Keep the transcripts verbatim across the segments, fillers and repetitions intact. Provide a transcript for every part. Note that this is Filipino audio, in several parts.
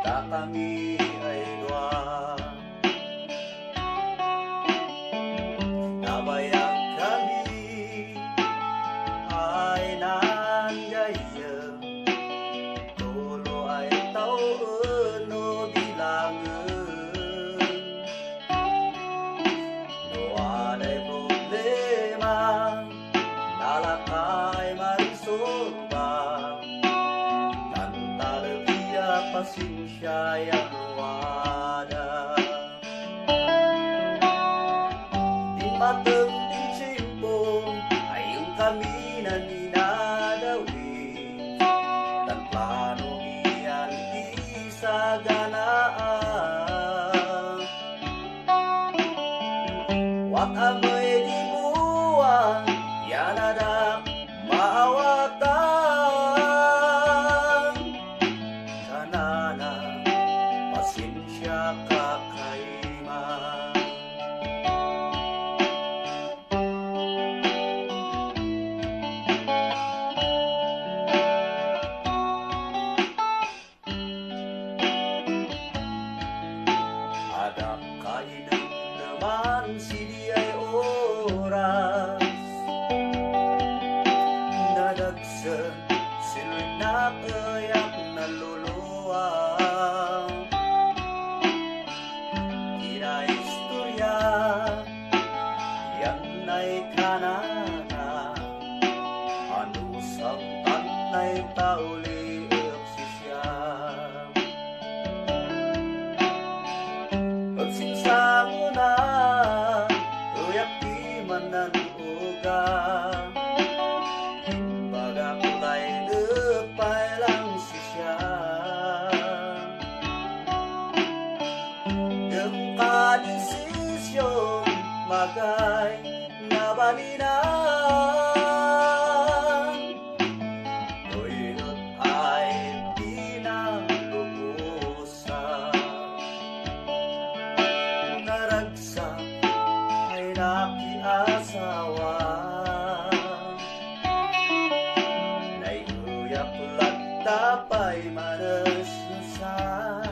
ta kami ay dua. Nabayang kami ay nanggayang, tulo ay taon o bilangan. Nawaday problema, nalakay marisolba, pasensya yang luada. Di mateng di cimpong ayun kami na ninadawi, dan plano iyan isaganaan. Wak amoy di buwan yan ada maawatan. Pasensya kakaima. Ada kainang naman sidi ay oras, nadagsan sila'y nakayak na luluwa. Yan ay kanana, ano sang tanay tauli sisya. Pagsinsa mo na, uyak di manan uga, imbaga kulay lepay lang sisya. Gengka desisyon magay nabalinan, tuyot ay pinalubusan. Naragsak ay nakiasawa, naiuyak lagtapay manasyasan.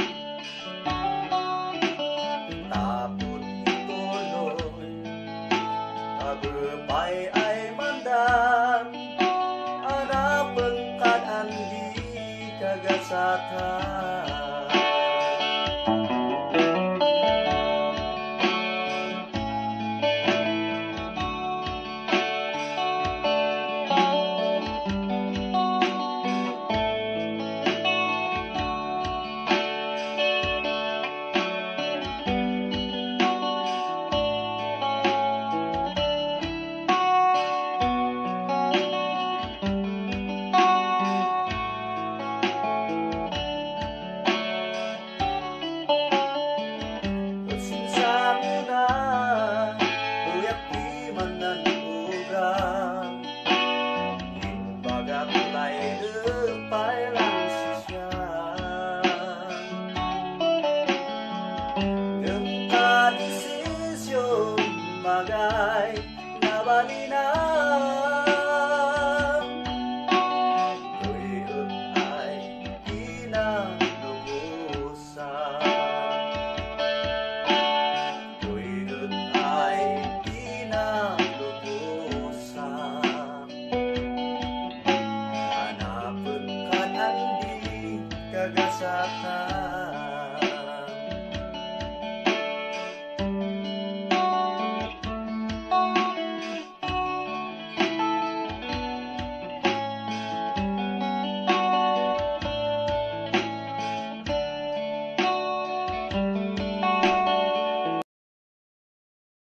Berpay ay mandan, anak pengkat andi kagasatan. Bagay nabalinan, tuyot ay pinalubusan. Tuyot ay pinalubusan. Hanapin ka andi kagasatan.